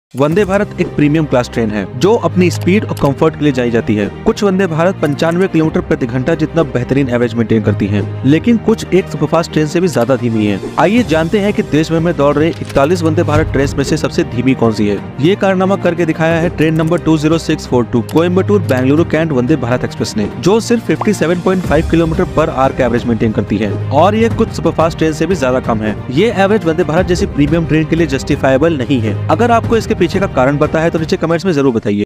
वंदे भारत एक premium class train है जो अपनी स्पीड और कंफर्ट के लिए जानी जाती है। कुछ वंदे भारत 95 किलोमीटर प्रति घंटा जितना बेहतरीन एवरेज मेंटेन करती हैं, लेकिन कुछ एक सुपरफास्ट ट्रेन से भी ज्यादा धीमी है। आइए जानते हैं कि देश भर में दौड़ रहे 41 वंदे भारत ट्रेन में से सबसे धीमी कौन सी है। ये कारनामा करके दिखाया है train number 20642 Coimbatore Bengaluru Cantt Vande Bharat express ने, जो सिर्फ 57.5 किलोमीटर पर आवर का एवरेज मेंटेन करती है और ये कुछ सुपरफास्ट ट्रेन से भी ज्यादा कम है। ये एवरेज वंदे भारत जैसी प्रीमियम ट्रेन के लिए जस्टिफाइबल नहीं है। अगर आपको इसके पीछे का कारण पता है तो नीचे कमेंट्स में जरूर बताइए।